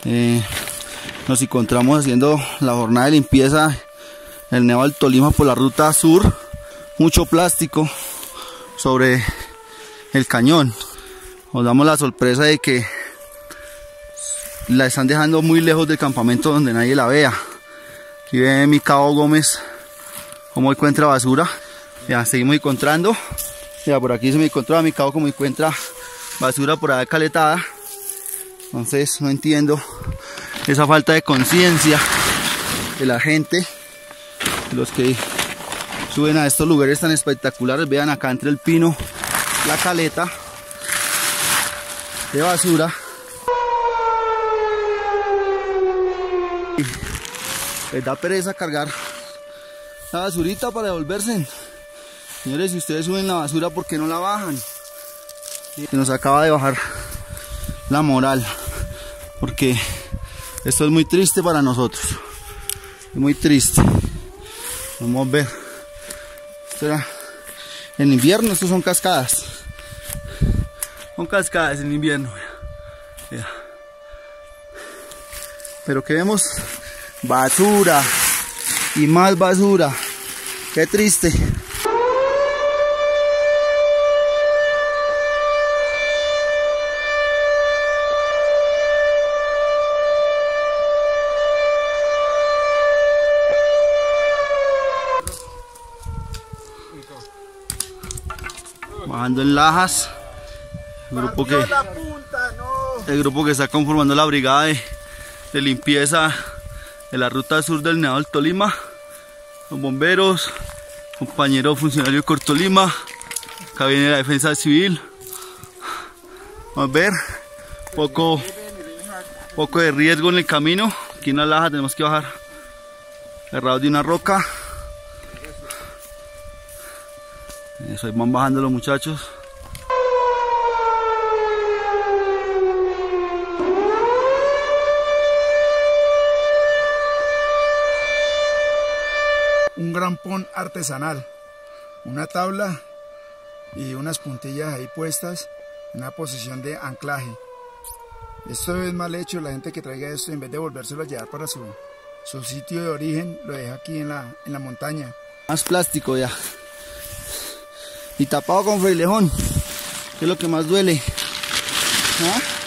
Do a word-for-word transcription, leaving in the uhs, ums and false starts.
Eh, nos encontramos haciendo la jornada de limpieza en el Nevado del Tolima por la ruta sur. Mucho plástico sobre el cañón. Nos damos la sorpresa de que la están dejando muy lejos del campamento donde nadie la vea. Aquí ve mi cabo Gómez cómo encuentra basura. Ya, seguimos encontrando. Ya, por aquí se me encontraba mi cabo como encuentra basura por ahí caletada. Entonces no entiendo esa falta de conciencia de la gente, de los que suben a estos lugares tan espectaculares. Vean acá entre el pino, la caleta de basura. Les da pereza cargar la basurita para devolverse. Señores, si ustedes suben la basura, ¿por qué no la bajan? Se nos acaba de bajar la moral, porque esto es muy triste para nosotros. Es muy triste. Vamos a ver. Esto era en invierno, estos son cascadas. Son cascadas en invierno. Mira. Pero que vemos basura y más basura. Qué triste. Bajando en Lajas, el grupo que, el grupo que está conformando la brigada de, de limpieza de la ruta sur del Nevado del Tolima, los bomberos, compañeros funcionarios de Cortolima, acá viene la defensa civil. Vamos a ver, poco, poco de riesgo en el camino. Aquí en la Laja tenemos que bajar agarrados de una roca. Eso, ahí van bajando los muchachos. Un grampón artesanal, una tabla y unas puntillas ahí puestas en una posición de anclaje. Esto es mal hecho. La gente que traiga esto, en vez de volvérselo a llevar para su, su sitio de origen, lo deja aquí en la, en la montaña. Más plástico ya. Y tapado con frailejón, que es lo que más duele. ¿Ah?